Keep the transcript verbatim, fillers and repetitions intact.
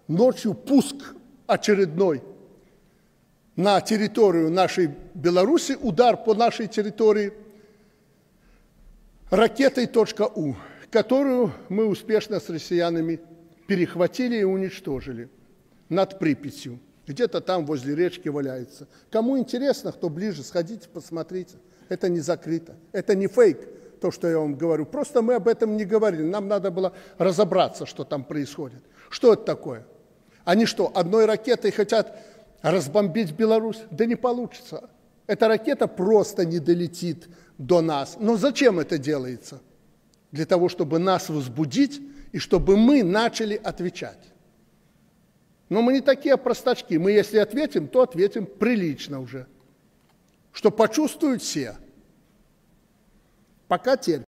ночью пуск очередной на территорию нашей Беларуси, удар по нашей территории ракетой .У, которую мы успешно с россиянами перехватили и уничтожили над Припятью. Где-то там возле речки валяется. Кому интересно, кто ближе, сходите, посмотрите. Это не закрыто, это не фейк, то, что я вам говорю. Просто мы об этом не говорили. Нам надо было разобраться, что там происходит. Что это такое? Они что, одной ракетой хотят разбомбить Беларусь? Да не получится. Эта ракета просто не долетит до нас. Но зачем это делается? Для того, чтобы нас возбудить и чтобы мы начали отвечать. Но мы не такие простачки. Мы, если ответим, то ответим прилично уже. Что почувствуют все. Пока терпим.